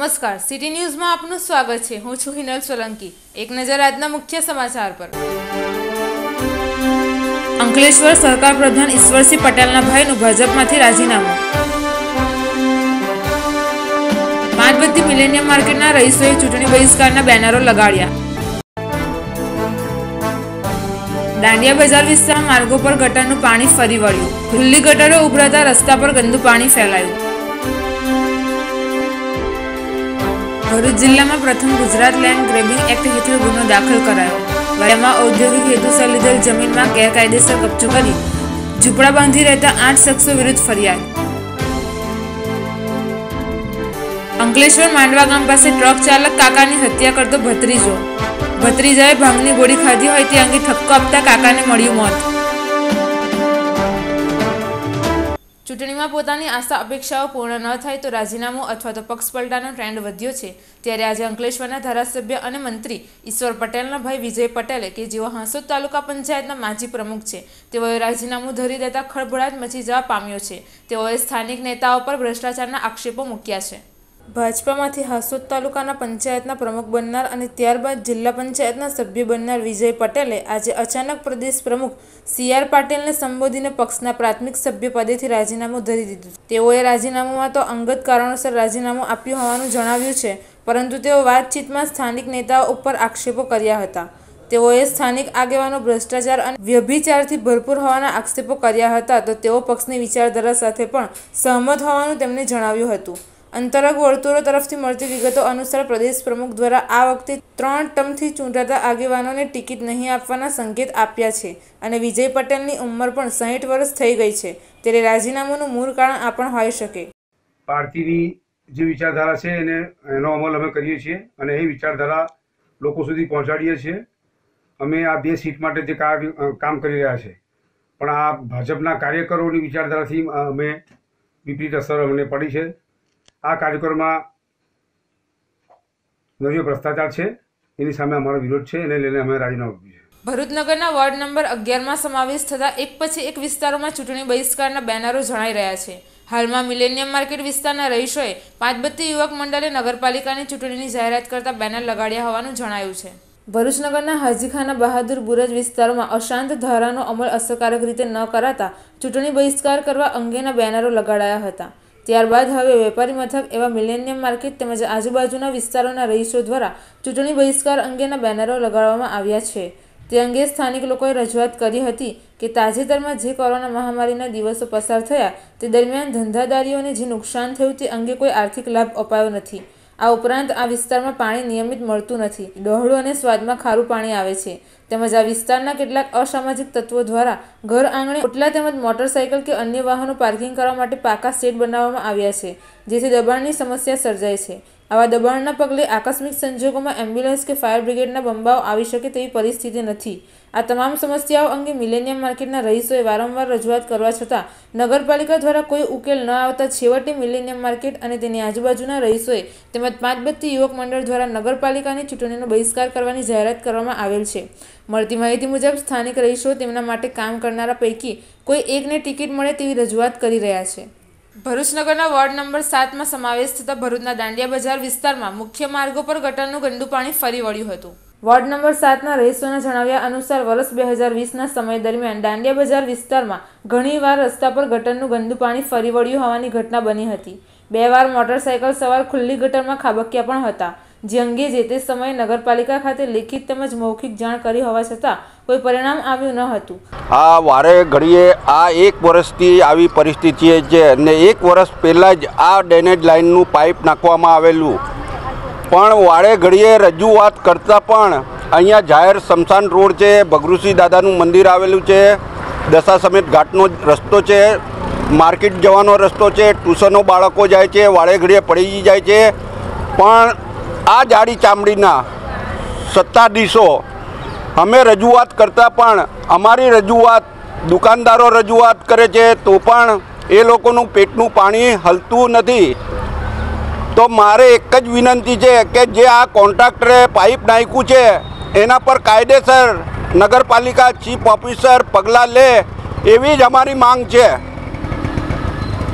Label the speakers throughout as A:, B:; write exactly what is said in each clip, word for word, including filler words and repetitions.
A: नमस्कार city news में आपનું स्वागत है। હું છું હિનલ સોલંકી। એક નજર આજના મુખ્ય સમાચાર પર। અંકલેશ્વર સરકાર પ્રધાન ઈશ્વરસિંહ પટેલના ભાઈનું ભાજપમાંથી રાજીનામું। પાંચબત્તી મિલેનિયમ માર્કેટના રહીશોએ ચૂંટણી બહિષ્કારના બેનરો લગાડ્યા। દાંડિયા બજાર વિસ્તારના માર્ગો પર ગટરનું પાણી ફરી વળ્યું। ખુલ્લી ગટરો ઉભરાતા રસ્તા પર ગંદુ પાણી ફેલાયું। ભરૂચ જિલ્લામાં પ્રથમ ગુજરાત લેન્ડ ગ્રેબિંગ એક્ટ હેઠળ ગુનો દાખલ કરાયો। વાયામાં ઔદ્યોગિક હેતુસર લીધેલ જમીનમાં ગેરકાયદેસર કબજો કરી ઝૂંપડા બાંધી રહેતા આઠ શખ્સો વિરુદ્ધ ફરિયાદ। અંકલેશ્વર માંડવા ગામ પાસે ટ્રક ચાલક કાકાની હત્યા કરતો ભત્રીજો। ભત્રીજાએ ભાંગની ગોળી ખાધી હોય તે અંગે ઠપકો આપતા કાકાને મળ્યું મોત। ચૂંટણીમાં પોતાની આશા અપેક્ષાઓ પૂર્ણ ન થાય તો રાજીનામું અથવા તો પક્ષ પલટાનો ટ્રેન્ડ વધ્યો છે। ત્યારે આજે અંકલેશ્વરના ધારાસભ્ય અને મંત્રી ઈશ્વર પટેલના ભાઈ વિજય પટેલે કે જેઓ હાંસોદ તાલુકા પંચાયતના માજી પ્રમુખ છે તેઓએ રાજીનામું ધરી દેતા ખળભળાટ મચી જવા પામ્યો છે। તેઓએ સ્થાનિક નેતાઓ પર ભ્રષ્ટાચારના આક્ષેપો મૂક્યા છે। ભાજપામાંથી હાંસોદ તાલુકાના પંચાયતના પ્રમુખ બનનાર અને ત્યારબાદ જિલ્લા પંચાયતના સભ્ય બનનાર વિજય પટેલે આજે અચાનક પ્રદેશ પ્રમુખ સી આર પાટીલને સંબોધીને પક્ષના પ્રાથમિક સભ્ય પદેથી રાજીનામું ધરી દીધું। તેઓએ રાજીનામામાં તો અંગત કારણોસર રાજીનામું આપ્યું હોવાનું જણાવ્યું છે, પરંતુ તેઓ વાતચીતમાં સ્થાનિક નેતાઓ ઉપર આક્ષેપો કર્યા હતા। તેઓએ સ્થાનિક આગેવાનો ભ્રષ્ટાચાર અને વ્યભિચારથી ભરપૂર હોવાના આક્ષેપો કર્યા હતા, તો તેઓ પક્ષની વિચારધારા સાથે પણ સહમત હોવાનું તેમણે જણાવ્યું હતું। અંતરંગ વર્તુળો તરફથી મળતી વિગતો અનુસાર પ્રદેશ પ્રમુખ દ્વારા આ વખતે ત્રણ ટર્મથી ચૂંટાતા આગેવાનોને ટિકિટ નહીં આપવાના સંકેત આપ્યા છે અને વિજય પટેલની ઉંમર પણ સાહીઠ વર્ષ થઈ ગઈ છે। ત્યારે રાજીનામાનું મૂળ કારણ આ પણ હોઈ શકે।
B: પાર્ટીની જે વિચારધારા છે એને એનો અમલ અમે કરીએ છીએ અને એ વિચારધારા લોકો સુધી પહોંચાડીએ છીએ। અમે આ બે સીટ માટે જે કામ કરી રહ્યા છે, પણ આ ભાજપના કાર્યકરોની વિચારધારાથી અમે વિપરીત અસર અમને પડી છે। આ કાર્યક્રમમાં નવીન ભ્રષ્ટાચાર છે, એની સામે અમારો વિરોધ છે, એને લઈને અમે રાજીનામું આપ્યું છે।
A: ભરૂચ નગરના વોર્ડ નંબર અગિયારમાં સમાવેશ થતા એક પછી એક વિસ્તારોમાં ચૂંટણી બહિષ્કારના બેનરો જણાઈ રહ્યા છે। હાલમાં મિલેનિયમ માર્કેટ વિસ્તારના રહીશોએ પાંચબત્તી યુવક મંડળે નગરપાલિકાની ચૂંટણીની જાહેરાત કરતા બેનર લગાડ્યા હોવાનું જણાયું છે। ભરૂચ નગરના હાજીખાના બહાદુર બુરજ વિસ્તારોમાં અશાંત ધારાનો અમલ અસરકારક રીતે ન કરાતા ચૂંટણી બહિષ્કાર કરવા અંગેના બેનરો લગાડાયા હતા। ત્યારબાદ હવે વેપારી મથક એવા મિલેનિયમ માર્કેટ તેમજ આજુબાજુના વિસ્તારોના રહીશો દ્વારા ચૂંટણી બહિષ્કાર અંગેના બેનરો લગાડવામાં આવ્યા છે। તે અંગે સ્થાનિક લોકોએ રજૂઆત કરી હતી કે તાજેતરમાં જે કોરોના મહામારીના દિવસો પસાર થયા તે દરમિયાન ધંધાદારીઓને જે નુકસાન થયું તે અંગે કોઈ આર્થિક લાભ અપાયો નથી। આ ઉપરાંત આ વિસ્તારમાં પાણી નિયમિત મળતું નથી, ડહોળું અને સ્વાદમાં ખારું પાણી આવે છે, તેમજ આ વિસ્તારના કેટલાક અસામાજિક તત્વો દ્વારા ઘર આંગણે ઓટલા તેમજ મોટરસાઇકલ કે અન્ય વાહનો પાર્કિંગ કરવા માટે પાકા શેડ બનાવવામાં આવ્યા છે, જેથી દબાણની સમસ્યા સર્જાય છે। આવા દબાણના પગલે આકસ્મિક સંજોગોમાં એમ્બ્યુલન્સ કે ફાયર બ્રિગેડના બંબાઓ આવી શકે તેવી પરિસ્થિતિ નથી। આ તમામ સમસ્યાઓ અંગે મિલેનિયમ માર્કેટના રહીશોએ વારંવાર રજૂઆત કરવા છતાં નગરપાલિકા દ્વારા કોઈ ઉકેલ ન આવતા છેવટે મિલેનિયમ માર્કેટ અને તેની આજુબાજુના રહીશોએ તેમજ પાંચબત્તી યુવક મંડળ દ્વારા નગરપાલિકાની ચૂંટણીનો બહિષ્કાર કરવાની જાહેરાત કરવામાં આવેલ છે। મળતી માહિતી મુજબ સ્થાનિક રહીશો તેમના માટે કામ કરનારા પૈકી કોઈ એકને ટિકિટ મળે તેવી રજૂઆત કરી રહ્યા છે। ભરૂચ નગરના વોર્ડ નંબર સાતમાં સમાવેશ થતા ભરૂચના દાંડિયા બજાર વિસ્તારમાં મુખ્ય માર્ગો પર ગટરનું ગંદુ પાણી ફરી વળ્યું હતું। વોર્ડ નંબર સાતના રહીશોના જણાવ્યા અનુસાર વર્ષ બે હજાર વીસના સમય દરમિયાન દાંડિયા બજાર વિસ્તારમાં ઘણીવાર રસ્તા પર ગટરનું ગંદુ પાણી ફરી વળ્યું હોવાની ઘટના બની હતી। બે વાર મોટરસાઇકલ સવાર ખુલ્લી ગટરમાં ખાબક્યા પણ હતા, જે અંગે જે તે સમયે નગરપાલિકા ખાતે લેખિત તેમજ મૌખિક જાણ કરી હોવા છતાં કોઈ પરિણામ આવ્યું ન હતું।
C: આ વારે ઘડીએ આ એક વર્ષથી આવી પરિસ્થિતિ છે અને એક વર્ષ પહેલાં જ આ ડ્રેનેજ લાઇનનું પાઇપ નાખવામાં આવેલું, પણ વારે ઘડીએ રજૂઆત કરતાં પણ અહીંયા જાહેર સ્મશાન રોડ છે, ભગરુસિંહ દાદાનું મંદિર આવેલું છે, દશા સમેત ઘાટનો રસ્તો છે, માર્કેટ જવાનો રસ્તો છે, ટ્યુશનો બાળકો જાય છે, વારે ઘડીએ પડી જાય છે, પણ આ જાડી ચામડીના સત્તાધીશો અમે રજૂઆત કરતાં પણ અમારી રજૂઆત દુકાનદારો રજૂઆત કરે છે તો પણ એ લોકોનું પેટનું પાણી હલતું નથી। તો મારે એક જ વિનંતી છે કે જે આ કોન્ટ્રાક્ટરે પાઇપ નાખ્યું છે એના પર કાયદેસર નગરપાલિકા ચીફ ઓફિસર પગલાં લે એવી જ અમારી માંગ છે।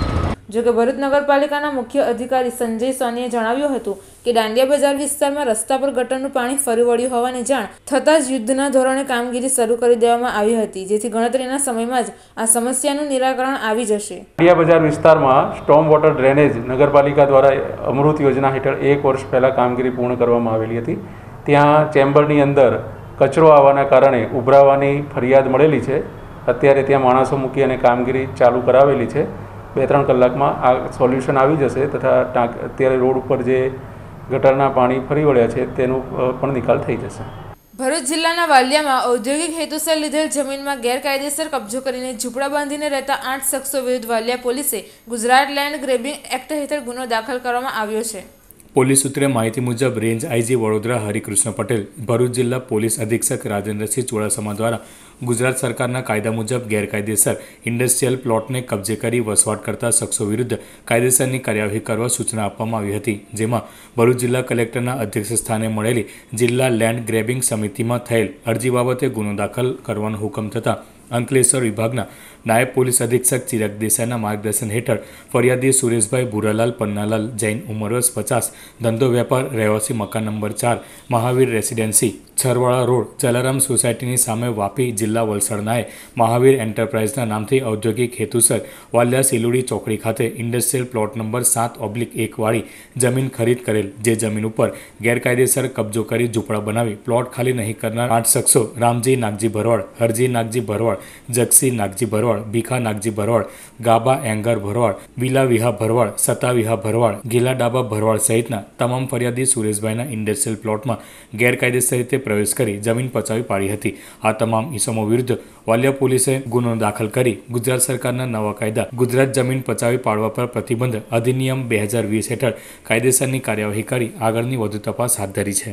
A: જોકે ભરૂચ નગરપાલિકાના મુખ્ય અધિકારી સંજય સોનીએ જણાવ્યું હતું કે દાંડિયા બજાર વિસ્તારમાં રસ્તા પર ગટરનું પાણી ફરી વળ્યું હોવાની જાણ થતાં જ યુદ્ધના ધોરણે કામગીરી શરૂ કરી દેવામાં આવી હતી, જેથી ગણતરીના સમયમાં જ આ સમસ્યાનું નિરાકરણ આવી જશે.
D: દાંડિયા બજાર વિસ્તારમાં સ્ટોર્મ વોટર ડ્રેનેજ નગરપાલિકા દ્વારા અમૃત યોજના હેઠળ એક વર્ષ પહેલાં કામગીરી પૂર્ણ કરવામાં આવેલી હતી. ત્યાં ચેમ્બરની અંદર કચરો આવવાના કારણે ઉભરાવાની ફરિયાદ મળેલી છે. અત્યારે ત્યાં માણસો મૂકી અને કામગીરી ચાલુ કરાવેલી છે. બે ત્રણ કલાકમાં આ સોલ્યુશન આવી જશે તથા અત્યારે રોડ ઉપર જે ગટરના પાણી ફરી વળ્યા છે તેનો પણ નિકાલ થઈ જશે.
A: ભરૂચ જિલ્લાના વાલિયામાં ઔદ્યોગિક હેતુસર લીધેલ જમીનમાં ગેરકાયદેસર કબજો કરીને ઝૂંપડા બાંધીને રહેતા આઠ શખ્સો વિરુદ્ધ વાલિયા પોલીસે ગુજરાત લેન્ડ ગ્રેબિંગ એક્ટ હેઠળ ગુનો દાખલ કરવામાં આવ્યો છે.
E: પોલીસ સૂત્રે માહિતી મુજબ રેન્જ આઈજી વડોદરા હરિકૃષ્ણ પટેલ, ભરૂચ જિલ્લા પોલીસ અધિક્ષક રાજેન્દ્રસિંહ ચુડાસમા દ્વારા ગુજરાત સરકારના કાયદા મુજબ ગેરકાયદેસર ઇન્ડસ્ટ્રીયલ પ્લોટને કબજે કરી વસવાટ કરતા શખ્સો વિરુદ્ધ કાયદેસરની કાર્યવાહી કરવા સૂચના આપવામાં આવી હતી, જેમાં ભરૂચ જિલ્લા કલેક્ટરના અધ્યક્ષ સ્થાને મળેલી જિલ્લા લેન્ડ ગ્રેબિંગ સમિતિમાં થયેલ અરજી બાબતે ગુનો દાખલ કરવાનો હુકમ થતાં અંકલેશ્વર વિભાગના નાયબ પોલીસ અધિક્ષક ચિરાગ દેસાઈના માર્ગદર્શન હેઠળ ફરિયાદી સુરેશભાઈ ભૂરાલાલ પન્નાલાલ જૈન, ઉંમર વર્ષ પચાસ, ધંધો વેપાર, રહેવાસી મકાન નંબર ચાર, મહાવીર રેસિડેન્સી, છરવાળા રોડ, જલારામ સોસાયટીની સામે, વાપી, જિલ્લા વલસાડનાએ મહાવીર એન્ટરપ્રાઇઝના નામથી ઔદ્યોગિક હેતુસર વાલિયા સિલુડી ચોકડી ખાતે ઇન્ડસ્ટ્રીયલ પ્લોટ નંબર સાત ઓબ્લિક એક વાળી જમીન ખરીદ કરેલ, જે જમીન ઉપર ગેરકાયદેસર કબજો કરી ઝૂંપડા બનાવી પ્લોટ ખાલી નહીં કરનાર આઠ શખ્સો રામજી નાગજી ભરવાડ, હરજી નાગજી ભરવાડ, જગસી નાગજી ભરવાડ, ભીખા નાગજી ભરવાડ, ગાબા એંગર ભરવાડ, વિલા વિહા ભરવાડ, સતા વિહા ભરવાડ, ગીલા ડાબા ભરવાડ સહિતના તમામ ફરિયાદી સુરેશભાઈના ઇન્ડસ્ટ્રીયલ પ્લોટમાં ગેરકાયદેસર રીતે પ્રવેશ કરી જમીન પચાવી પાડી હતી. આ તમામ ઇસમો વિરુદ્ધ વાલિયા પોલીસે ગુનો દાખલ કરી ગુજરાત સરકારના નવા કાયદા ગુજરાત જમીન પચાવી પાડવા પર પ્રતિબંધ અધિનિયમ બે હજાર વીસ હેઠળ કાયદેસરની કાર્યવાહી કરી આગળની વધુ તપાસ હાથ ધરી છે.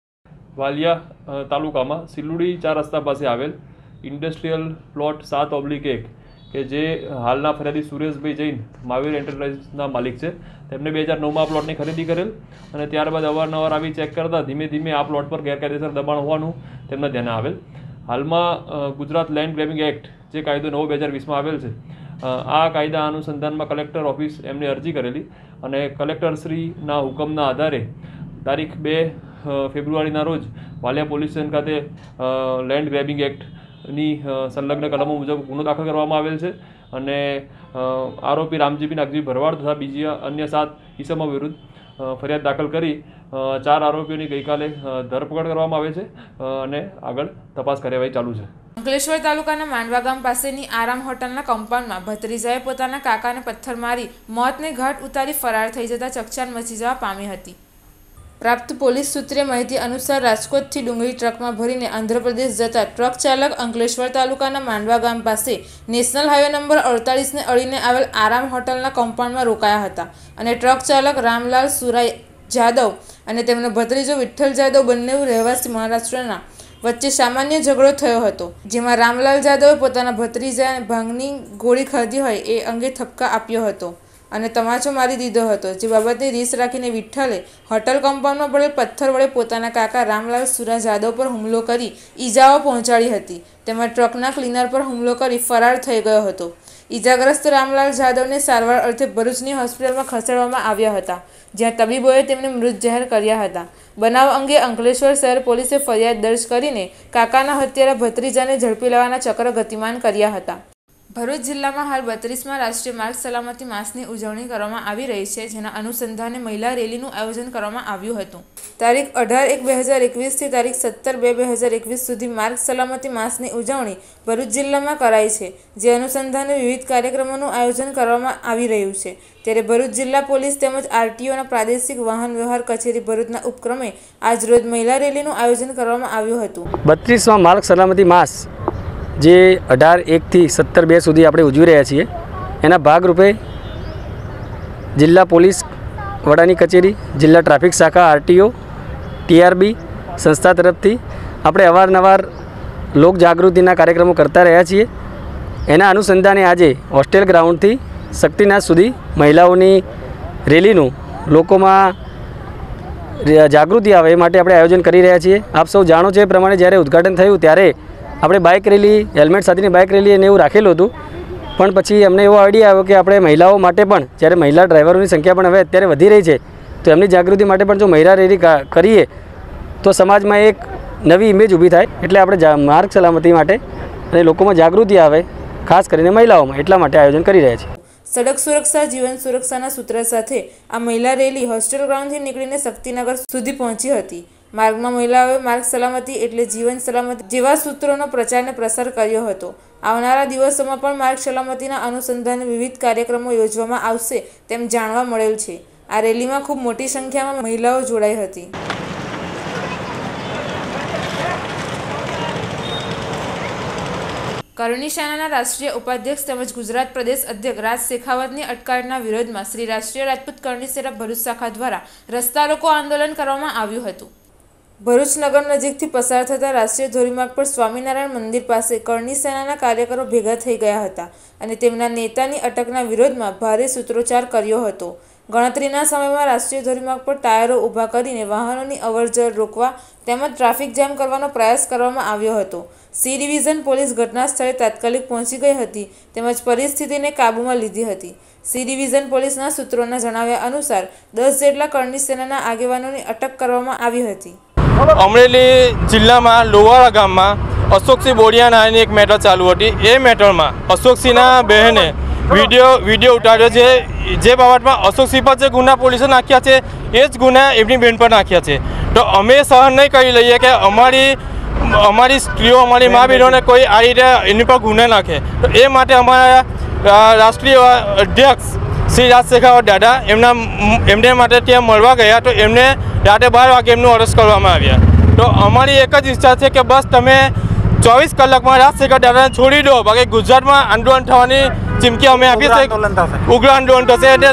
D: વાલિયા તાલુકામાં સિલુડી ચાર રસ્તા પાસે આવેલ ઇન્ડસ્ટ્રીયલ પ્લોટ સાત ઓબ્લિક એક કે જે હાલના ફરિયાદી સુરેશભાઈ જૈન મહાવીર એન્ટરપ્રાઇઝના માલિક છે, તેમને બે હજાર નવમાં આ પ્લોટની ખરીદી કરેલ અને ત્યારબાદ અવારનવાર આવી ચેક કરતા ધીમે ધીમે આ પ્લોટ પર ગેરકાયદેસર દબાણ હોવાનું તેમના ધ્યાને આવેલ. હાલમાં ગુજરાત લેન્ડ ગ્રેબિંગ એક્ટ જે કાયદો નવો બે હજાર વીસમાં આવેલ છે, આ કાયદા અનુસંધાનમાં કલેક્ટર ઓફિસ એમને અરજી કરેલી અને કલેક્ટરશ્રીના હુકમના આધારે તારીખ બે ફેબ્રુઆરીના રોજ વાલિયા પોલીસ સ્ટેશન ખાતે લેન્ડ ગ્રેબિંગ એક્ટ ની સંલગ્ન કલમો મુજબ ગુનો દાખલ કરવામાં આવેલ છે અને આરોપી રામજી નાગજી ભરવાડ તથા બીજી અન્ય સાત ઇસમો વિરુદ્ધ ફરિયાદ દાખલ કરી ચાર આરોપીઓની ગઈકાલે ધરપકડ કરવામાં આવે છે અને આગળ તપાસ કાર્યવાહી ચાલુ છે.
A: અંકલેશ્વર તાલુકાના માંડવા ગામ પાસેની આરામ હોટલના કમ્પાઉન્ડમાં ભત્રીજાએ પોતાના કાકાને પથ્થર મારી મોતને ઘાટ ઉતારી ફરાર થઈ જતા ચકચાર મચી જવા પામી હતી. પ્રાપ્ત પોલીસ સૂત્રે માહિતી અનુસાર રાજકોટથી ડુંગળી ટ્રકમાં ભરીને આંધ્રપ્રદેશ જતા ટ્રક ચાલક અંકલેશ્વર તાલુકાના માંડવા ગામ પાસે નેશનલ હાઈવે નંબર અડતાલીસને અડીને આવેલ આરામ હોટલના કમ્પાઉન્ડમાં રોકાયા હતા અને ટ્રક ચાલક રામલાલ સુરાય જાદવ અને તેમનો ભત્રીજો વિઠ્ઠલ જાદવ બંને રહેવાસી મહારાષ્ટ્રના વચ્ચે સામાન્ય ઝઘડો થયો હતો, જેમાં રામલાલ જાદવે પોતાના ભત્રીજાને ભાંગની ગોળી ખાધી હોય એ અંગે ઠપકા આપ્યો હતો અને તમાચો મારી દીધો હતો, જે બાબતની રીસ રાખીને વિઠ્ઠલે હોટલ કમ્પાઉન્ડમાં પડેલ પથ્થર વડે પોતાના કાકા રામલાલ સુરા જાદવ પર હુમલો કરી ઈજાઓ પહોંચાડી હતી. તેમજ ટ્રકના ક્લીનર પર હુમલો કરી ફરાર થઈ ગયો હતો. ઈજાગ્રસ્ત રામલાલ જાદવને સારવાર અર્થે ભરૂચની હોસ્પિટલમાં ખસેડવામાં આવ્યા હતા, જ્યાં તબીબોએ તેમને મૃત જાહેર કર્યા હતા. બનાવ અંગે અંકલેશ્વર શહેર પોલીસે ફરિયાદ દર્જ કરીને કાકાના હત્યારા ભત્રીજાને ઝડપી લેવાના ચક્ર ગતિમાન કર્યા હતા. ભરૂચ જિલ્લામાં હાલ બત્રીસમાં રાષ્ટ્રીય માર્ગ સલામતી માસની ઉજવણી કરવામાં આવી રહી છે, જેના અનુસંધાને મહિલા રેલીનું આયોજન કરવામાં આવ્યું હતું. તારીખ અઢાર એક બે હજાર એકવીસથી તારીખ સત્તર બે બે હજાર એકવીસ સુધી માર્ગ સલામતી માસની ઉજવણી ભરૂચ જિલ્લામાં કરાઈ છે, જે અનુસંધાને વિવિધ કાર્યક્રમોનું આયોજન કરવામાં આવી રહ્યું છે. ત્યારે ભરૂચ જિલ્લા પોલીસ તેમજ આરટીઓના પ્રાદેશિક વાહન વ્યવહાર કચેરી ભરૂચના ઉપક્રમે આજરોજ મહિલા રેલીનું આયોજન કરવામાં આવ્યું હતું.
F: બત્રીસમાં માર્ગ સલામતી માસ જે અઢાર એકથી સત્તર બે સુધી આપણે ઉજવી રહ્યા છીએ, એના ભાગરૂપે જિલ્લા પોલીસ વડાની કચેરી, જિલ્લા ટ્રાફિક શાખા, આરટીઓ, ટીઆરબી સંસ્થા તરફથી આપણે અવારનવાર લોક જાગૃતિના કાર્યક્રમો કરતા રહ્યા છીએ. એના અનુસંધાને આજે હોસ્ટેલ ગ્રાઉન્ડથી શક્તિનાથ સુધી મહિલાઓની રેલીનું લોકોમાં જાગૃતિ આવે એ માટે આપણે આયોજન કરી રહ્યા છીએ. આપ સૌ જાણો છો એ પ્રમાણે જ્યારે ઉદ્ઘાટન થયું ત્યારે આપણે બાઇક રેલી, હેલ્મેટ સાથેની બાઇક રેલી અને એવું રાખેલું હતું, પણ પછી અમને એવો આઈડિયા આવ્યો કે આપણે મહિલાઓ માટે પણ, જ્યારે મહિલા ડ્રાઈવરોની સંખ્યા પણ હવે અત્યારે વધી રહી છે, તો એમની જાગૃતિ માટે પણ જો મહિલા રેલી કરીએ તો સમાજમાં એક નવી ઇમેજ ઊભી થાય. એટલે આપણે માર્ગ સલામતી માટે અને લોકોમાં જાગૃતિ આવે, ખાસ કરીને મહિલાઓમાં, એટલા માટે આયોજન કરી રહ્યા છીએ.
A: સડક સુરક્ષા જીવન સુરક્ષાના સૂત્ર સાથે આ મહિલા રેલી હોસ્ટેલ ગ્રાઉન્ડથી નીકળીને શક્તિનગર સુધી પહોંચી હતી. માર્ગમાં મહિલાઓએ માર્ગ સલામતી એટલે જીવન સલામતી જેવા સૂત્રોનો પ્રચારને પ્રસાર કર્યો હતો. આવનારા દિવસોમાં પણ માર્ગ સલામતીના અનુસંધાને વિવિધ કાર્યક્રમો યોજવામાં આવશે તેમ જાણવા મળેલ છે. આ રેલીમાં ખૂબ મોટી સંખ્યામાં મહિલાઓ જોડાઈ હતી. કરણી સેનાના રાષ્ટ્રીય ઉપાધ્યક્ષ તેમજ ગુજરાત પ્રદેશ અધ્યક્ષ રાજ શેખાવતની અટકાયતના વિરોધમાં શ્રી રાષ્ટ્રીય રાજપૂત કરણી સેના ભરૂચ શાખા દ્વારા રસ્તા રોકો આંદોલન કરવામાં આવ્યું હતું. ભરૂચ નગર નજીકથી પસાર થતા રાષ્ટ્રીય ધોરીમાર્ગ પર સ્વામિનારાયણ મંદિર પાસે કરણી સેનાના કાર્યકરો ભેગા થઈ ગયા હતા અને તેમના નેતાની અટકના વિરોધમાં ભારે સૂત્રોચ્ચાર કર્યો હતો. ગણતરીના સમયમાં રાષ્ટ્રીય ધોરીમાર્ગ પર ટાયરો ઊભા કરીને વાહનોની અવરજવર રોકવા તેમજ ટ્રાફિક જામ કરવાનો પ્રયાસ કરવામાં આવ્યો હતો. સી ડિવિઝન પોલીસ ઘટના સ્થળે તાત્કાલિક પહોંચી ગઈ હતી તેમજ પરિસ્થિતિને કાબૂમાં લીધી હતી. સી ડિવિઝન પોલીસના સૂત્રોના જણાવ્યા અનુસાર દસ જેટલા કરણી સેનાના આગેવાનોની અટક કરવામાં આવી હતી.
G: અમરેલી જિલ્લામાં લોવાળા ગામમાં અશોકસિંહ બોડિયા નામની એક મેટર ચાલુ હતી. એ મેટરમાં અશોકસિંહના બહેને વિડીયો વિડીયો ઉતાર્યો છે, જે બાબતમાં અશોકસિંહ પર જે ગુના પોલીસે નાખ્યા છે એ જ ગુના એમની બહેન પર નાખ્યા છે. તો અમે સહન નહીં કરી લઈએ કે અમારી અમારી સ્ત્રીઓ, અમારી મા બહેનોને કોઈ આ રીતે એની પર ગુના નાખે. તો એ માટે અમારા રાષ્ટ્રીય અધ્યક્ષ શ્રી રાજ શેખાવત દાદા એમના એમને માટે ત્યાં મળવા ગયા. તો એમને રાતે બાર વાગે એમનું અરેસ્ટ કરવામાં આવ્યા. તો અમારી એક જ ઈચ્છા છે કે બસ તમે ચોવીસ કલાકમાં રાજ શેખાવત દાદાને છોડી દો, બાકી ગુજરાતમાં આંદોલન થવાની ચીમકી અમે આપીએ છીએ. ઉગ્ર આંદોલન થશે એટલે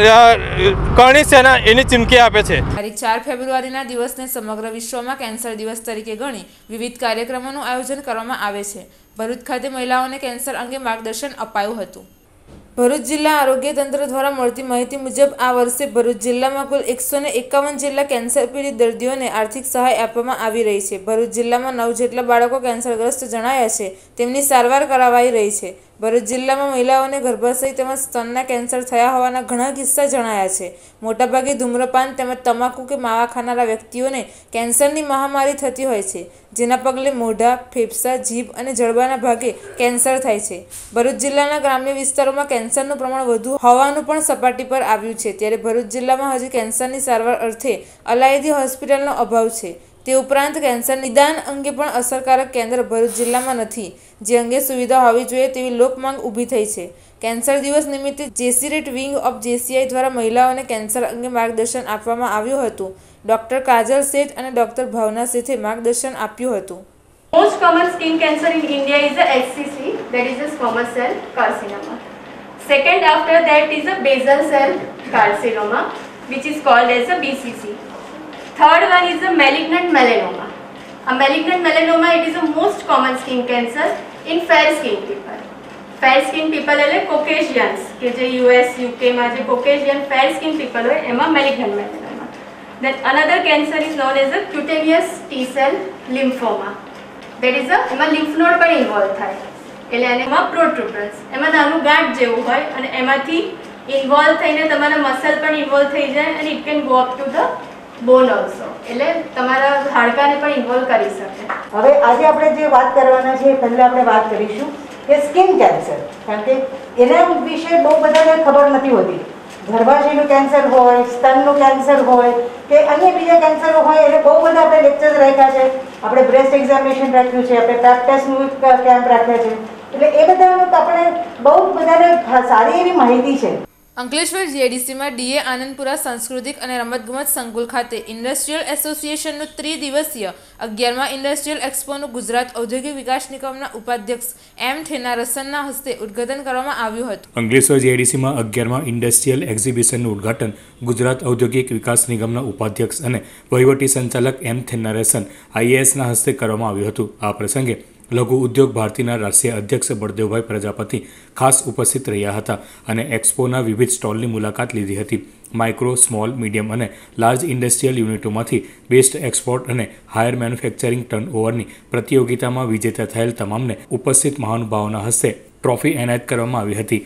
G: રાજ કરણી સેના એની ચીમકી આપે છે.
A: તારીખ ચાર ફેબ્રુઆરીના દિવસને સમગ્ર વિશ્વમાં કેન્સર દિવસ તરીકે ગણી વિવિધ કાર્યક્રમોનું આયોજન કરવામાં આવે છે. ભરૂચ ખાતે મહિલાઓને કેન્સર અંગે માર્ગદર્શન અપાયું હતું. ભરૂચ જિલ્લા આરોગ્ય તંત્ર દ્વારા મળતી માહિતી મુજબ આ વર્ષે ભરૂચ જિલ્લામાં કુલ એકસો ને એકાવન જેટલા કેન્સર પીડિત દર્દીઓને આર્થિક સહાય આપવામાં આવી રહી છે. ભરૂચ જિલ્લામાં નવ જેટલા બાળકો કેન્સરગ્રસ્ત જણાયા છે, તેમની સારવાર કરાવાઈ રહી છે. ભરૂચ જિલ્લામાં મહિલાઓને ગર્ભાશય તેમજ સ્તનના કેન્સર થયા હોવાના ઘણા કિસ્સા જણાયા છે. મોટાભાગે ધૂમ્રપાન તેમજ તમાકુ કે માવા ખાનારા વ્યક્તિઓને કેન્સરની મહામારી થતી હોય છે, જેના પગલે મોઢા, ફેફસા, જીભ અને જડબાના ભાગે કેન્સર થાય છે. ભરૂચ જિલ્લાના ગ્રામ્ય વિસ્તારોમાં કેન્સરનું પ્રમાણ વધુ હોવાનું પણ સપાટી પર આવ્યું છે. ત્યારે ભરૂચ જિલ્લામાં હજી કેન્સરની સારવાર અર્થે અલાયદી હોસ્પિટલનો અભાવ છે. તે ઉપરાંત કેન્સર નિદાન અંગે પણ અસરકારક કેન્દ્ર ભરૂચ જિલ્લામાં નથી, જે અંગે સુવિધા હોવી જોઈએ તેવી લોકમાંગ ઊભી થઈ છે. કેન્સર દિવસ નિમિત્તે જેસીરેટ વિંગ ઓફ જેસીઆઈ દ્વારા મહિલાઓને કેન્સર અંગે માર્ગદર્શન આપવામાં આવ્યું હતું. ડોક્ટર કાજલ શેઠ અને ડોક્ટર ભાવના શેઠે માર્ગદર્શન આપ્યું હતું.
H: Most common skin cancer in India is the H C C, that is a squamous cell carcinoma. Second after that is a basal cell carcinoma, which is called as a B C C. Third one is a malignant melanoma. A malignant melanoma, it is the most common skin cancer in fair skin people. Fair skin people એટલે Caucasians કે જે U S U K માં જે Caucasian fair skin people હોય એમાં malignant melanoma. Then another cancer is known as a cutaneous T cell lymphoma. That is a એમાં lymph node પણ involve થાય એટલે એમાં પ્રોટ્રુબરન્સ એમાં નાનું ગાંઠ જેવું હોય અને એમાંથી ઇન્વોલ્વ થઈને તમારા મસલ પણ ઇન્વોલ્વ થઈ જાય અને it can go up to the bone also એટલે તમારા હાડકાને પણ ઇન્વોલ્વ કરી શકે.
I: હવે આજે આપણે જે વાત કરવાના છે પહેલાં આપણે વાત કરીશું કે સ્કિન કેન્સર, કારણ કે એના વિશે બહુ બધાને ખબર નથી હોતી. ગર્ભાશયનું કેન્સર હોય, સ્તનનું કેન્સર હોય કે અન્ય બીજા કેન્સરો હોય એટલે બહુ બધા આપણે લેક્ચર્સ રાખ્યા છે. આપણે બ્રેસ્ટ એક્ઝામિનેશન રાખ્યું છે, આપણે પેપ ટેસ્ટનું કેમ્પ રાખ્યા છે. એટલે એ બધાનું આપણે બહુ બધાને સારી એવી માહિતી છે.
A: અંકલેશ્વર જીઆઈડીસીમાં ડીએ આનંદપુરા સાંસ્કૃતિક અને રમતગમત સંકુલ ખાતે ઇન્ડસ્ટ્રીયલ એસોસિએશનનું ત્રિદિવસીય અગિયારમાં ઇન્ડસ્ટ્રીયલ એક્સપોનું ગુજરાત ઔદ્યોગિક વિકાસ નિગમના ઉપાધ્યક્ષ એમ થેનારસનના હસ્તે ઉદ્ઘાટન કરવામાં આવ્યું હતું.
E: અંકલેશ્વર જીઆઈડીસીમાં અગિયારમાં ઇન્ડસ્ટ્રીયલ એક્ઝિબિશનનું ઉદ્ઘાટન ગુજરાત ઔદ્યોગિક વિકાસ નિગમના ઉપાધ્યક્ષ અને વહીવટી સંચાલક એમ થેનારસન આઈએએસના હસ્તે કરવામાં આવ્યું હતું. આ પ્રસંગે લઘુ ઉદ્યોગ ભારતીના રાષ્ટ્રીય અધ્યક્ષ બળદેવભાઈ પ્રજાપતિ ખાસ ઉપસ્થિત રહ્યા હતા અને એક્સપોના વિવિધ સ્ટોલની મુલાકાત લીધી હતી. માઇક્રો, સ્મોલ, મીડિયમ અને લાર્જ ઇન્ડસ્ટ્રીયલ યુનિટોમાંથી બેસ્ટ એક્સપોર્ટ અને હાયર મેન્યુફેક્ચરિંગ ટર્નઓવરની પ્રતિયોગિતામાં વિજેતા થયેલ તમામને ઉપસ્થિત મહાનુભાવોના હસ્તે ટ્રોફી એનાયત કરવામાં આવી હતી.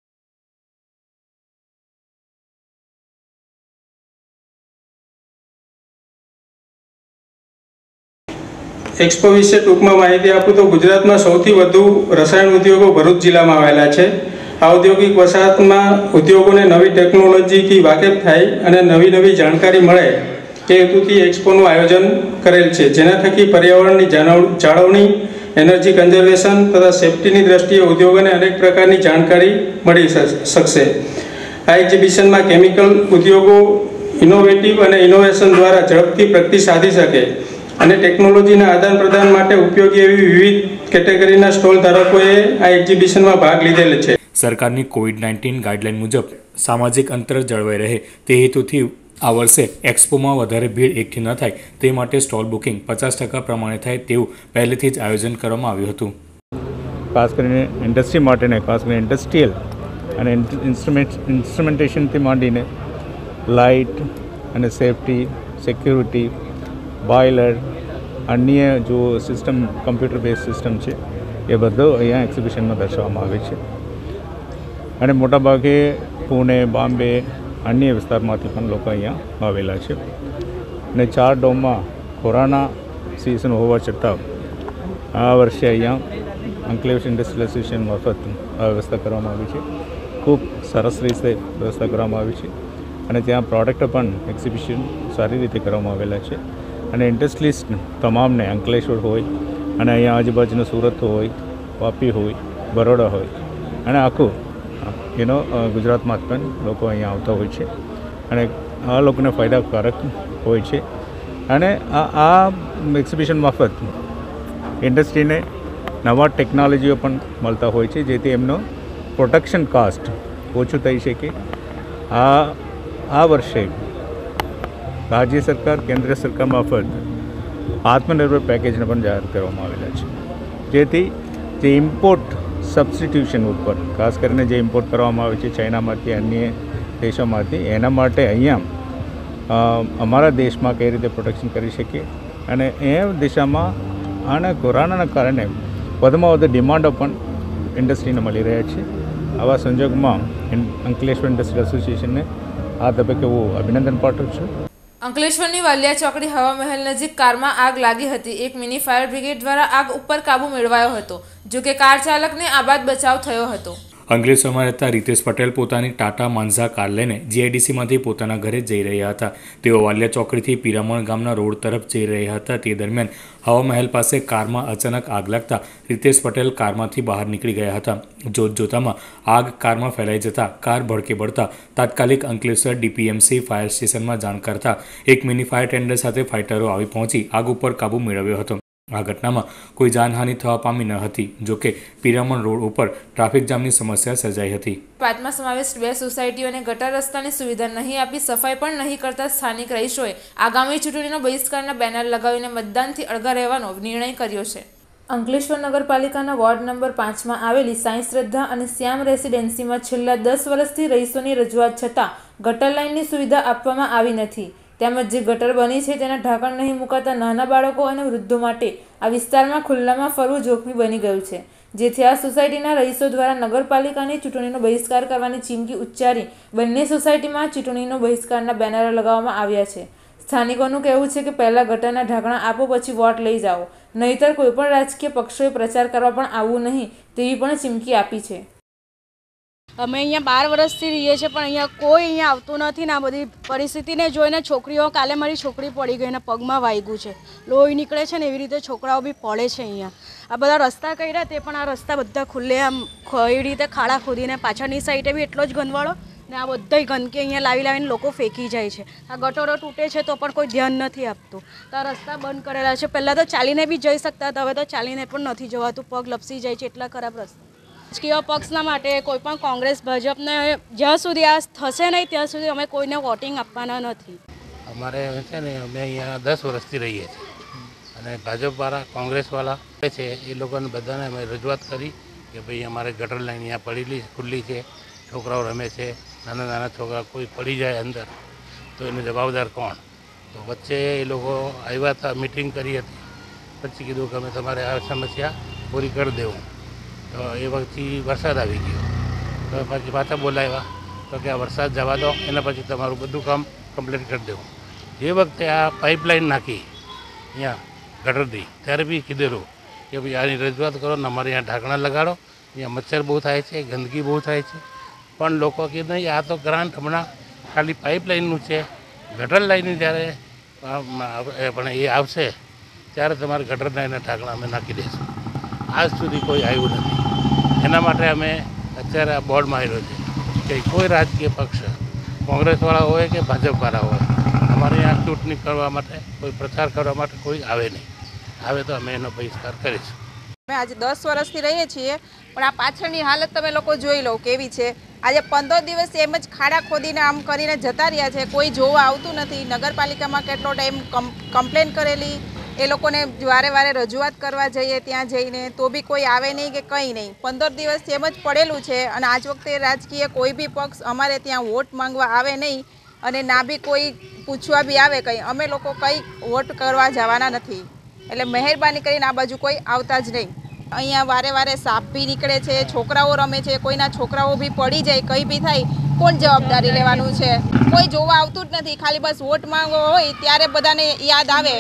J: એક્સપો વિશે ટૂંકમાં માહિતી આપું તો ગુજરાતમાં સૌથી વધુ રસાયણ ઉદ્યોગો ભરૂચ જિલ્લામાં આવેલા છે. આ ઔદ્યોગિક વસાહતમાં ઉદ્યોગોને નવી ટેકનોલોજીથી વાકેફ થાય અને નવી નવી જાણકારી મળે તે હેતુથી એક્સપોનું આયોજન કરેલ છે, જેના થકી પર્યાવરણની જાળવણી, એનર્જી કન્ઝર્વેશન તથા સેફ્ટીની દ્રષ્ટિએ ઉદ્યોગોને અનેક પ્રકારની જાણકારી મળી શકશે. આ એક્ઝિબિશનમાં કેમિકલ ઉદ્યોગો ઇનોવેટિવ અને ઇનોવેશન દ્વારા ઝડપથી પ્રગતિ સાધી શકે અને ટેકનોલોજીના આદાન પ્રદાન માટે ઉપયોગી એવી વિવિધ કેટેગરીના સ્ટોલ ધારકોએ આ એક્ઝિબિશનમાં ભાગ લીધેલ છે.
E: સરકારની કોવિડ નાઇન્ટીન ગાઈડલાઇન મુજબ સામાજિક અંતર જળવાઈ રહે તે હેતુથી આ વર્ષે એક્સપોમાં વધારે ભીડ એકઠી ન થાય તે માટે સ્ટોલ બુકિંગ પચાસ ટકા પ્રમાણે થાય તેવું પહેલેથી જ આયોજન કરવામાં આવ્યું હતું.
K: ખાસ કરીને ઇન્ડસ્ટ્રી માટેને ખાસ કરીને ઇન્ડસ્ટ્રીયલ અને ઇન્સ્ટ્રુમેન્ટ ઇન્સ્ટ્રુમેન્ટેશનથી માંડીને લાઇટ અને સેફટી, સિક્યુરિટી, બોઇલર, અન્ય જો સિસ્ટમ કમ્પ્યુટર બેઝ સિસ્ટમ છે એ બધું અહીંયા એક્ઝિબિશનમાં દર્શાવવામાં આવે છે. અને મોટાભાગે પુણે, બોમ્બે, અન્ય વિસ્તારમાંથી પણ લોકો અહીંયા આવેલા છે. અને ચાર ડોમમાં કોરોના સિઝન હોવા છતાં આ વર્ષે અહીંયા અંકલેશ ઇન્ડસ્ટ્રીયલ એસોસિએશન મારફત વ્યવસ્થા કરવામાં આવી છે. ખૂબ સરસ રીતે વ્યવસ્થા કરવામાં આવી છે અને ત્યાં પ્રોડક્ટ પણ એક્ઝિબિશન સારી રીતે કરવામાં આવેલા છે. અને ઇન્ડસ્ટ્રીઝ તમામને અંકલેશ્વર હોય અને અહીંયા આજુબાજુનું સુરત હોય, વાપી હોય, બરોડા હોય અને આખું એનો ગુજરાતમાં પણ લોકો અહીંયા આવતા હોય છે અને આ લોકોને ફાયદાકારક હોય છે. અને આ આ એક્ઝિબિશન મારફત ઇન્ડસ્ટ્રીને નવા ટેકનોલોજીઓ પણ મળતા હોય છે, જેથી એમનો પ્રોડક્શન કોસ્ટ ઓછું થઈ શકે. આ આ વર્ષે રાજ્ય સરકાર, કેન્દ્ર સરકાર મારફત આત્મનિર્ભર પેકેજને પણ જાહેર કરવામાં આવેલા છે, જેથી જે ઇમ્પોર્ટ સબસ્ટિટ્યુશન ઉપર ખાસ કરીને જે ઇમ્પોર્ટ કરવામાં આવે છે ચાઇનામાંથી, અન્ય દેશોમાંથી, એના માટે અહીંયા અમારા દેશમાં કઈ રીતે પ્રોડક્શન કરી શકીએ અને એ દિશામાં આના કોરોનાના કારણે વધુમાં વધુ ડિમાન્ડો પણ ઇન્ડસ્ટ્રીને મળી રહ્યા છે. આવા સંજોગોમાં અંકલેશ્વર ઇન્ડસ્ટ્રીયલ એસોસિએશનને આ તબક્કે હું અભિનંદન પાઠવું છું.
A: અંકલેશ્વરની વાલિયા ચોકડી હવા મહેલ નજીક કારમાં આગ લાગી હતી. એક મિની ફાયર બ્રિગેડ દ્વારા આગ ઉપર કાબુ મેળવાયો હતો, જો કે કાર ચાલકને આબાદ બચાવ થયો હતો.
E: અંકલેશ્વરમાં રહેતા રીતેશ પટેલ પોતાની ટાટા માન્ઝા કાર લઈને જીઆઈડીસીમાંથી પોતાના ઘરે જઈ રહ્યા હતા. તેઓ વાલિયા ચોકડીથી પીરામણ ગામના રોડ તરફ જઈ રહ્યા હતા. તે દરમિયાન હવા મહેલ પાસે કારમાં અચાનક આગ લાગતા રીતેશ પટેલ કારમાંથી બહાર નીકળી ગયા હતા. જોત જોતામાં આગ કારમાં ફેલાઈ જતા કાર ભડકે બળતા તાત્કાલિક અંકલેશ્વર ડીપીએમસી ફાયર સ્ટેશનમાં જાણ કરતા એક મિની ફાયર ટેન્ડર સાથે ફાઇટરો આવી પહોંચી આગ ઉપર કાબુ મેળવ્યો હતો. આ ઘટનામાં કોઈ જાનહાનિ થવા પામી ન હતી, જોકે પીરામણ રોડ ઉપર ટ્રાફિક જામની સમસ્યા સર્જાઈ હતી.
A: પાંચમા સમાવિષ્ટ બે સોસાયટીઓને ગટર રસ્તાની સુવિધા નહીં આપી સફાઈ પણ નહીં કરતા સ્થાનિક રહીશોએ આગામી ચૂંટણીનો બહિષ્કારના બેનર લગાવીને મતદાનથી અળગા રહેવાનો નિર્ણય કર્યો છે. અંકલેશ્વર નગરપાલિકાના વોર્ડ નંબર પાંચમાં આવેલી સાંઈ શ્રદ્ધા અને શ્યામ રેસિડેન્સીમાં છેલ્લા દસ વર્ષથી રહીશોની રજૂઆત છતાં ગટર લાઇનની સુવિધા આપવામાં આવી નથી. તેમજ જે ગટર બની છે તેના ઢાંકણ નહીં મુકાતા નાના બાળકો અને વૃદ્ધો માટે આ વિસ્તારમાં ખુલ્લામાં ફરવું જોખમી બની ગયું છે, જેથી આ સોસાયટીના રહીશો દ્વારા નગરપાલિકાની ચૂંટણીનો બહિષ્કાર કરવાની ચીમકી ઉચ્ચારી બંને સોસાયટીમાં ચૂંટણીનો બહિષ્કારના બેનરો લગાવવામાં આવ્યા છે. સ્થાનિકોનું કહેવું છે કે પહેલાં ગટરના ઢાંકણા આપો, પછી વોટ લઈ જાઓ, નહીંતર કોઈપણ રાજકીય પક્ષોએ પ્રચાર કરવા પણ આવવું નહીં તેવી પણ ચીમકી આપી છે.
L: અમે અહીંયા બાર વર્ષથી રહીએ છીએ પણ અહીંયા કોઈ અહીંયા આવતું નથી ને આ બધી પરિસ્થિતિને જોઈને છોકરીઓ, કાલે મારી છોકરી પડી ગઈ ને પગમાં વાગ્યું છે, લોહી નીકળે છે ને એવી રીતે છોકરાઓ બી પડે છે. અહીંયા આ બધા રસ્તા કર્યા તે પણ આ રસ્તા બધા ખુલ્લે આમ એવી રીતે ખાડા ખોદીને પાછળની સાઈડે બી એટલો જ ગંદવાળો ને આ બધી ગંદકી અહીંયા લાવી લાવીને લોકો ફેંકી જાય છે. આ ગટરો તૂટે છે તો પણ કોઈ ધ્યાન નથી આપતું. તો આ રસ્તા બંધ કરેલા છે. પહેલાં તો ચાલીને બી જઈ શકતા હતા, હવે તો ચાલીને પણ નથી જવાતું, પગ લપસી જાય છે, એટલા ખરાબ રસ્તા. રાજકીય પક્ષના માટે કોઈ પણ કોંગ્રેસ, ભાજપને જ્યાં સુધી આ થશે નહીં ત્યાં સુધી અમે કોઈને વોટિંગ આપવાના નથી.
M: અમારે છે ને અમે અહીંયા દસ વર્ષથી રહીએ છીએ અને ભાજપવાળા, કોંગ્રેસવાળા છે એ લોકોને બધાને અમે રજૂઆત કરી કે ભાઈ અમારે ગટર લાઈન અહીંયા પડેલી ખુલ્લી છે, છોકરાઓ રમે છે, નાના નાના છોકરા કોઈ પડી જાય અંદર તો એનો જવાબદાર કોણ? તો વચ્ચે એ લોકો આવ્યા હતા, મિટિંગ કરી હતી, પછી કીધું કે અમે તમારે આ સમસ્યા પૂરી કરી દેવું. તો એ વખતથી વરસાદ આવી ગયો તો પછી પાછા બોલાવ્યા તો કે આ વરસાદ જવા દો એના પછી તમારું બધું કામ કમ્પ્લીટ કરી દેવું. એ વખતે આ પાઇપલાઇન નાખી અહીંયા ગટરથી ત્યારે બી કીધેલું કે ભાઈ આની રજૂઆત કરો ને અમારે અહીંયા ઢાંકણા લગાડો, અહીંયા મચ્છર બહુ થાય છે, ગંદકી બહુ થાય છે. પણ લોકો કીધું નહીં આ તો ગ્રાન્ટ હમણાં ખાલી પાઇપલાઇનનું છે, ગટર લાઈનનું જ્યારે પણ એ આવશે ત્યારે તમારે ગટર લાઈનના ઢાંકણા અમે નાખી દઈશું. આજ સુધી કોઈ આવ્યું નથી. એના માટે અમે અત્યારે આ બોર્ડ માર્યો છે કે કોઈ રાજકીય પક્ષ કોંગ્રેસવાળા હોય કે ભાજપવાળા હોય અમારે અહીંયા ચૂંટણી કરવા માટે કોઈ પ્રચાર કરવા માટે કોઈ આવે નહીં. આવે તો અમે એનો બહિષ્કાર કરીશું.
N: અમે આજે દસ વર્ષથી રહીએ છીએ પણ આ પાછળની હાલત તમે લોકો જોઈ લો કેવી છે. આજે પંદર દિવસ એમ જ ખાડા ખોદીને આમ કરીને જતા રહ્યા છે, કોઈ જોવા આવતું નથી. નગરપાલિકામાં કેટલો ટાઈમ કમ્પ્લેન કરેલી, એ લોકોને વારે વારે રજૂઆત કરવા જઈએ ત્યાં જઈને તો બી કોઈ આવે નહીં કે કંઈ નહીં. પંદર દિવસથી એમ જ પડેલું છે અને આજ વખતે રાજકીય કોઈ બી પક્ષ અમારે ત્યાં વોટ માંગવા આવે નહીં અને ના બી કોઈ પૂછવા બી આવે કંઈ. અમે લોકો કંઈ વોટ કરવા જવાના નથી. એટલે મહેરબાની કરીને આ બાજુ કોઈ આવતા જ નહીં. અહીંયા વારે વારે સાપ બી નીકળે છે, છોકરાઓ રમે છે, કોઈના છોકરાઓ બી પડી જાય, કંઈ બી થાય કોણ જવાબદારી લેવાનું છે? કોઈ જોવા આવતું જ નથી. ખાલી બસ વોટ માંગવો હોય ત્યારે બધાને યાદ આવે.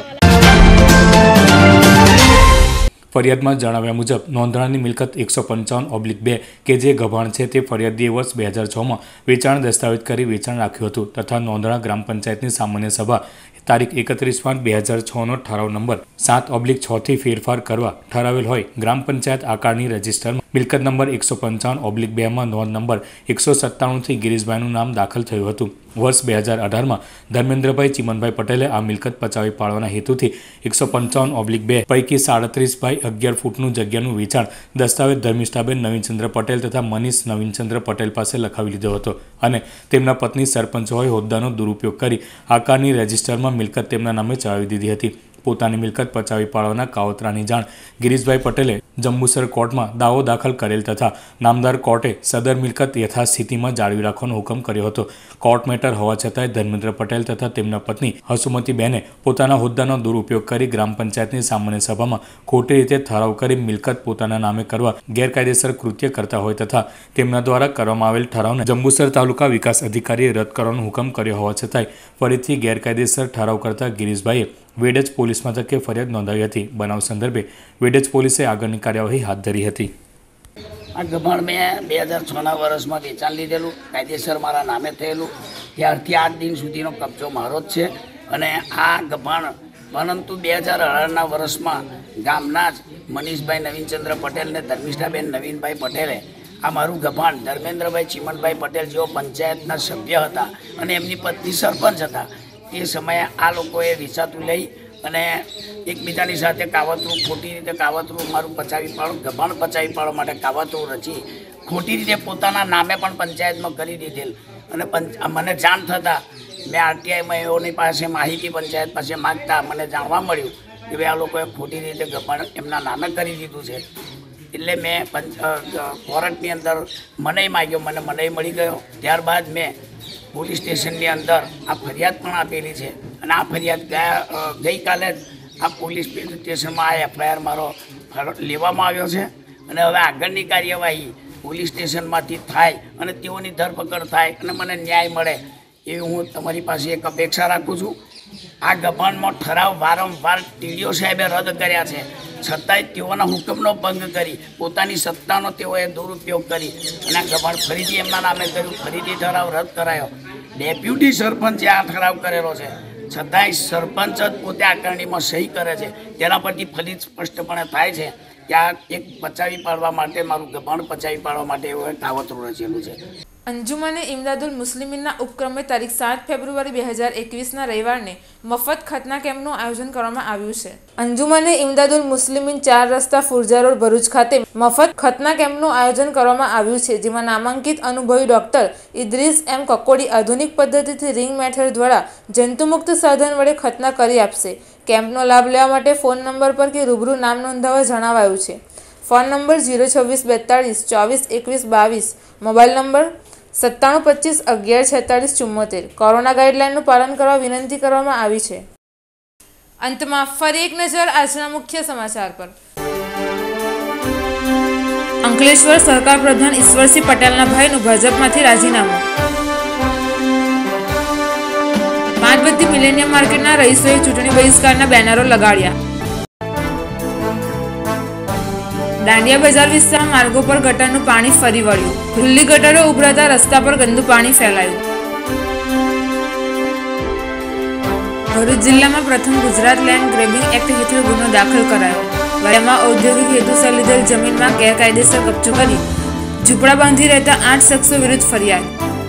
E: ફરિયાદમાં જણાવ્યા મુજબ નોંધણાની મિલકત એકસો પંચાવન ઓબ્લિક બે કે જે ગભાણ છે તે ફરિયાદીએ વર્ષ બે હજાર છમાં વેચાણ દસ્તાવેજ કરી વેચાણ રાખ્યું હતું તથા નોંધણા ગ્રામ પંચાયતની સામાન્ય સભા તારીખ એકત્રીસ પાંચ બે હજાર છનો ઠરાવ નંબર સાત ઓબ્લિક છથી ફેરફાર કરવા ઠરાવેલ હોય ગ્રામ પંચાયત આકારની રજિસ્ટરમાં મિલકત નંબર એકસો પંચાવન ઓબ્લિક બેમાં નોંધ નંબર એકસો સત્તાણુંથી ગિરીશભાઈનું નામ દાખલ થયું હતું. વર્ષ બે હજાર અઢારમાં ધર્મેન્દ્રભાઈ ચિમનભાઈ પટેલે આ મિલકત પચાવી પાડવાના હેતુથી એકસો પંચાવન ઓબ્લિક બે પૈકી સાડત્રીસ બાય અગિયાર ફૂટનું જગ્યાનું વેચાણ દસ્તાવેજ ધર્મિષ્ઠાબેન નવીનચંદ્ર પટેલ તથા મનીષ નવીનચંદ્ર પટેલ પાસે લખાવી લીધો હતો અને તેમના પત્ની સરપંચ હોય હોદ્દાનો દુરુપયોગ કરી આકારની રજિસ્ટરમાં મિલકત તેમના નામે ચડાવી દીધી હતી. પોતાની મિલકત પચાવી પાડવાના કાવતરાની જાણ ગિરીશભાઈ પટેલે જંબુસર કોર્ટમાં દાવો દાખલ કરેલ તથા નામદાર કોર્ટે સદર મિલકત યથાસ્થિતિમાં જાળવી રાખવાનો હુકમ કર્યો હતો. કોર્ટ મેટર હોવા છતાંય ધર્મેન્દ્ર પટેલ તથા તેમના પત્ની હસુમતીબેને પોતાના હોદ્દાનો દુરુપયોગ કરી ગ્રામ પંચાયતની સામાન્ય સભામાં ખોટી રીતે ઠરાવ કરી મિલકત પોતાના નામે કરવા ગેરકાયદેસર કૃત્ય કરતા હોય તથા તેમના દ્વારા કરવામાં આવેલ ઠરાવને જંબુસર તાલુકા વિકાસ અધિકારીએ રદ કરવાનો હુકમ કર્યો હોવા છતાંય ફરીથી ગેરકાયદેસર ઠરાવ કરતા ગિરીશભાઈએ વેડજ પોલીસ મથકે ફરિયાદ નોંધાવી હતી. બનાવ સંદર્ભે વેડજ પોલીસે આગળની કાર્યવાહી હાથ ધરી હતી.
O: આ ગભાણ મેં બે હજાર છના વર્ષમાં વેચાણ લીધેલું, કાયદેસર મારા નામે થયેલું. ત્યારથી આજ દિન સુધીનો કબજો મારો જ છે અને આ ગભાણ પરંતુ બે હજાર અઢારના વર્ષમાં ગામના જ મનીષભાઈ નવીનચંદ્ર પટેલ ને ધર્મિષ્ઠાબેન નવીનભાઈ પટેલે આ મારું ગભાણ ધર્મેન્દ્રભાઈ ચિમનભાઈ પટેલ જેઓ પંચાયતના સભ્ય હતા અને એમની પત્ની સરપંચ હતા. એ સમયે આ લોકોએ વેચાતું લઈ અને એકબીજાની સાથે કાવતરું ખોટી રીતે કાવતરું મારું પચાવી પાડો ગભાણ પચાવી પાડવા માટે કાવતરું રચી ખોટી રીતે પોતાના નામે પણ પંચાયતમાં કરી દીધેલ અને મને જાણ થતાં મેં આરટીઆઈમાં એઓની પાસે માહિતી પંચાયત પાસે માગતા મને જાણવા મળ્યું કે ભાઈ આ લોકોએ ખોટી રીતે ગભાણ એમના નામે કરી દીધું છે. એટલે મેં કોર્ટની અંદર મને માગ્યો, મને મને મળી ગયો. ત્યારબાદ મેં પોલીસ સ્ટેશનની અંદર આ ફરિયાદ પણ આપેલી છે અને આ ફરિયાદ ગયા ગઈકાલે જ આ પોલીસ સ્ટેશનમાં આ એફઆઈઆર મારો લેવામાં આવ્યો છે અને હવે આગળની કાર્યવાહી પોલીસ સ્ટેશનમાંથી થાય અને તેઓની ધરપકડ થાય અને મને ન્યાય મળે એવી હું તમારી પાસે એક અપેક્ષા રાખું છું. આ ગભાણમાં ઠરાવ વારંવાર ટીડીઓ સાહેબે રદ કર્યા છે છતાંય તેઓના હુકમનો ભંગ કરી પોતાની સત્તાનો તેઓએ દુરુપયોગ કરી અને આ ગભાણ ફરીથી એમના નામે કર્યું, ફરીથી ઠરાવ રદ કરાયો. ડેપ્યુટી સરપંચે આ ઠરાવ કરેલો છે છતાંય સરપંચ જ પોતે આકારણીમાં સહી કરે છે. તેના પરથી ફલિત સ્પષ્ટપણે થાય છે કે આ એક પચાવી પાડવા માટે મારું ગભાણ પચાવી પાડવા માટે એવું કાવતરું રચેલું છે.
A: અંજુમને ઇમદાદુલ મુસ્લિમીનના ઉપક્રમે તારીખ સાત ફેબ્રુઆરી બે હજાર એકવીસના રવિવારને મફત ખતના કેમ્પનું આયોજન કરવામાં આવ્યું છે. અંજુમને ઇમદાદુલ મુસ્લિમીન ચાર રસ્તા ફુરજા રોડ ભરૂચ ખાતે મફત ખતના કેમ્પનું આયોજન કરવામાં આવ્યું છે, જેમાં નામાંકિત અનુભવી ડોક્ટર ઇદ્રીસ એમ કકોડી આધુનિક પદ્ધતિથી રિંગ મેથડ દ્વારા જંતુમુક્ત સાધન વડે ખતના કરી આપશે. કેમ્પનો લાભ લેવા માટે ફોન નંબર પર કે રૂબરૂ નામ નોંધાવવા જણાવાયું છે. ફોન નંબર ઝીરો છવ્વીસ બેતાળીસ ચોવીસ એકવીસ બાવીસ, મોબાઈલ નંબર સત્તાણું પચીસ અગિયાર છેતાલીસ ચુમ્મોતેર. કોરોના ગાઈડલાઇનનું પાલન કરવા વિનંતી કરવામાં આવી છે. અંતમાં ફરી એક નજર આજના મુખ્ય સમાચાર પર. અંકલેશ્વર સહકાર પ્રધાન ઈશ્વરસિંહ પટેલના ભાઈનું ભાજપમાંથી રાજીનામું. પાંચબત્તી મિલેનિયમ માર્કેટના રહીશોએ ચૂંટણી બહિષ્કારના બેનરો લગાડ્યા. દાંડિયા બજાર વિસ્તારના માર્ગો પર ગટરનું પાણી ફરી વળ્યું. ખુલ્લી ગટરો ઉભરાતા રસ્તા પર ગંદુ પાણી ફેલાયું. ભરૂચ જિલ્લામાં પ્રથમ ગુજરાત લેન્ડ ગ્રેબિંગ એક્ટ હેઠળ ગુનો દાખલ કરાયો. વાડિયામાં ઔદ્યોગિક હેતુસર લીધેલ જમીનમાં ગેરકાયદેસર કબજો કરી ઝૂંપડા બાંધી રહેતા આઠ શખ્સો વિરુદ્ધ ફરિયાદ.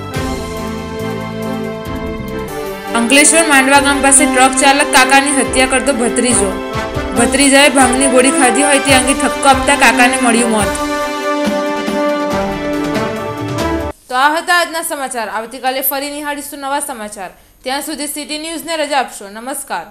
A: અંકલેશ્વર માંડવા ગામ પાસે ટ્રક ચાલક કાકાની હત્યા કરતો ભત્રીજો. ભત્રીજાએ ભાંગની ગોળી ખાધી હોય તે અંગે ઠપકો આપતા કાકાને મળ્યું મોત. તો આ હતા આજના સમાચાર. આવતીકાલે ફરી નિહાળીશું નવા સમાચાર. ત્યાં સુધી સિટી ન્યૂઝને રજા આપશો. નમસ્કાર.